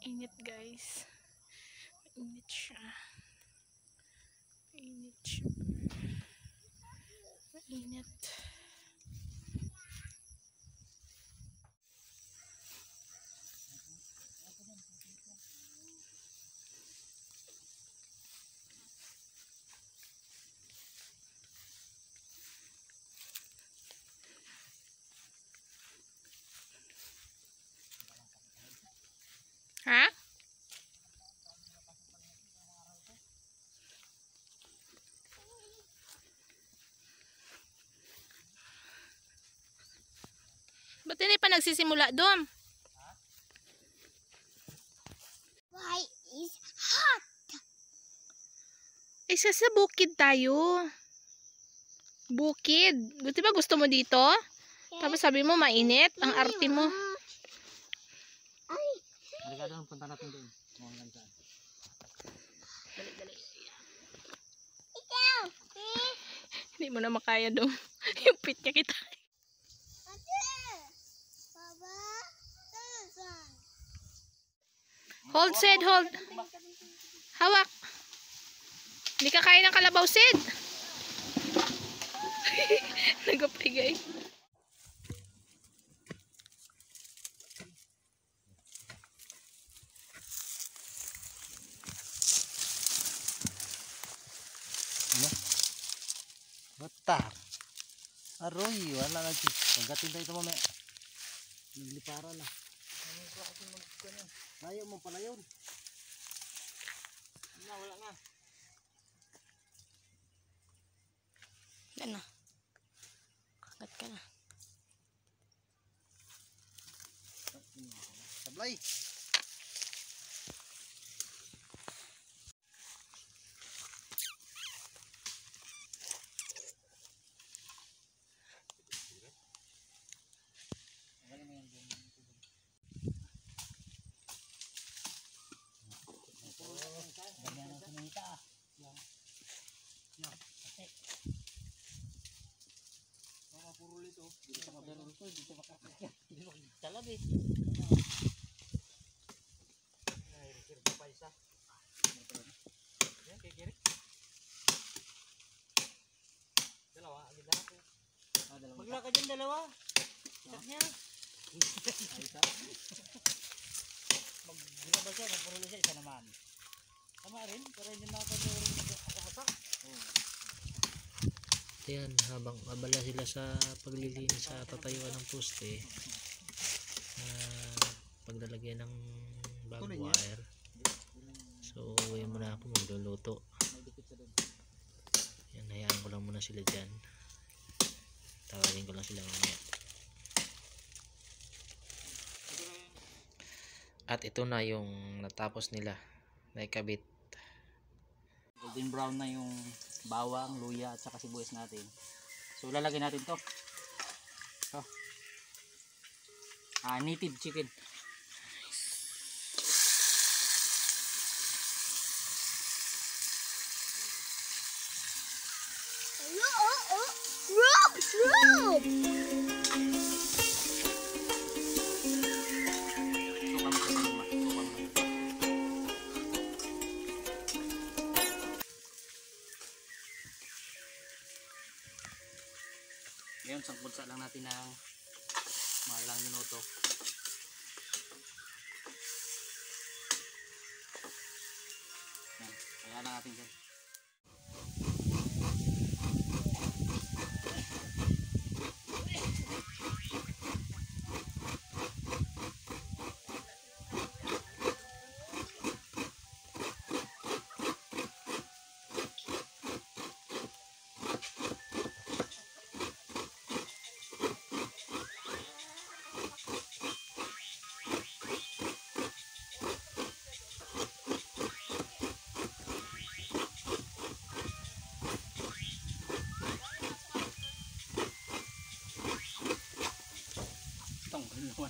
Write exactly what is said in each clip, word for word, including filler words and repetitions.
Mainit guys. Mainit siya. Mainit siya. Mainit. Ha? Ba't hindi pa nagsisimula doon? Why is hot? Isa sa bukid tayo. Bukid. Di ba gusto mo dito? Yes. Tapos sabi mo mainit. Ang arte mo. Ay. Halika doon, punta natin doon. Dali, dali. Ikaw. Hindi mo na makaya doon. Yung pit niya kita. Baba. Susan. Hold, Sid. Hold. Hawak. Hindi ka kaya ng kalabaw, Sid. Nagapigay. Ano? Bata. Aroy, wala na dito. Pagkatin tayo ito mamaya. Naglipara na. Layo mo pala yun. Wala, wala na. Yan na. Kagat ka na. Sablay. Puro lito. Dito ka pero ito, dito makakakit. Dito talab eh. Ay, reserve pa isa. Yan, kay Gary. Dalawa, agad na ako. Ah, dalawa. Maglakad yan dalawa. Itak niya. Ay, isa. Maglakad siya, nagpuro siya, isa naman. Tama rin, pero hindi nakakadoro rin ako-asak. Oo. Yan, habang abala sila sa paglilinis sa tatayuan ng poste, uh, paglalagyan ng barbed wire. So uwi muna ako, magluluto. Yan, hayaan ko lang muna sila dyan. Tawagin ko lang sila mamaya. At ito na yung natapos nila na ikabit. Golden brown na yung bawang, luya at saka sibuyas natin. So lalagyan natin to. To. Ah, native chicken. Oh, oh, oh. Rock, rock. Ngayon, sangpunsa lang natin ng mga ilang minuto. Yan, kaya lang natin dyan. Tanggal naman.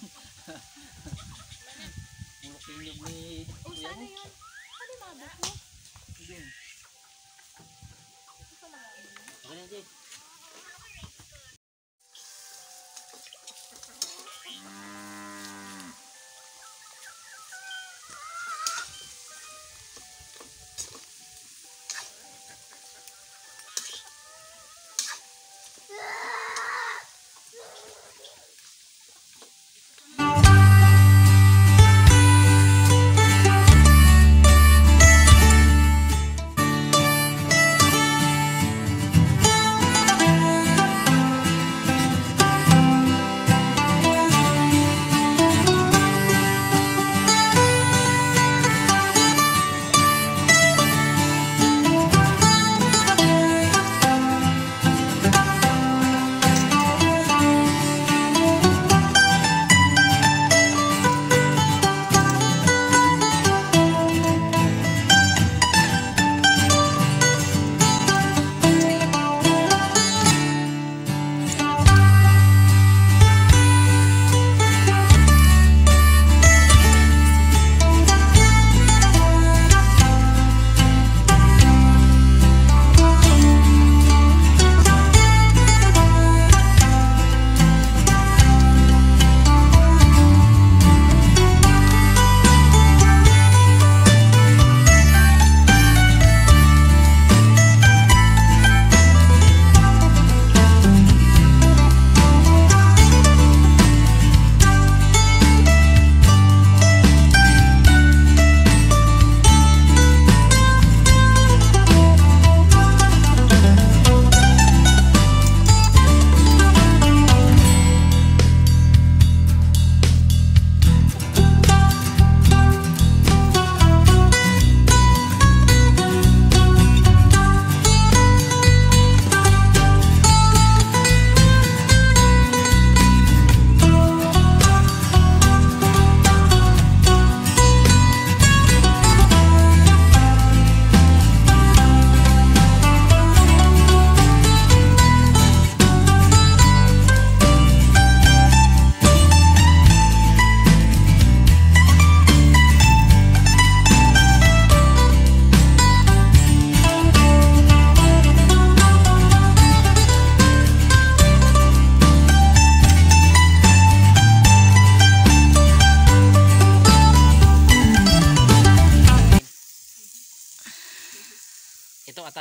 Mulok yung yung ni... Oh, sana yun. Ano yung mabot mo? Hindi. Okay na, Jay.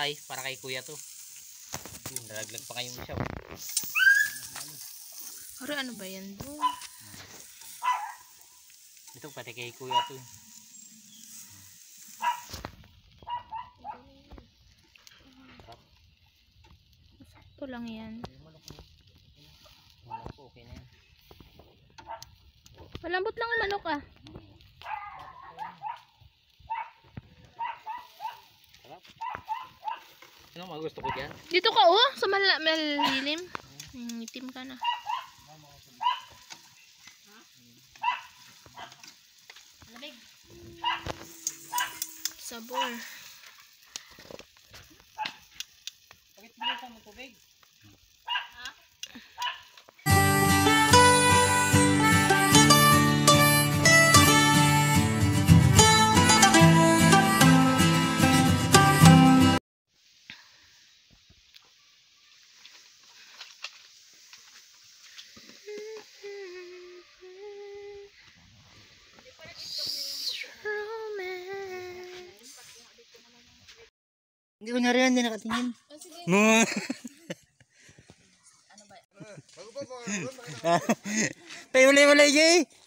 patay para kay kuya to. Yun, nalaglag pa kayong isa. Pero ano ba yan doon? Ito pati kay kuya to. Ito lang yan. Wala po, okay na yan. Malambot lang ang manok ah. Sarap. Ano magusto ko dyan? Dito ka oh, sa mal malilim. Hmm, itim ka na. Sabor. Bakit bilisan mo tubig? Hindi ko na rin, hindi nakatingin. No. Tayo ulay-ulay, Jay.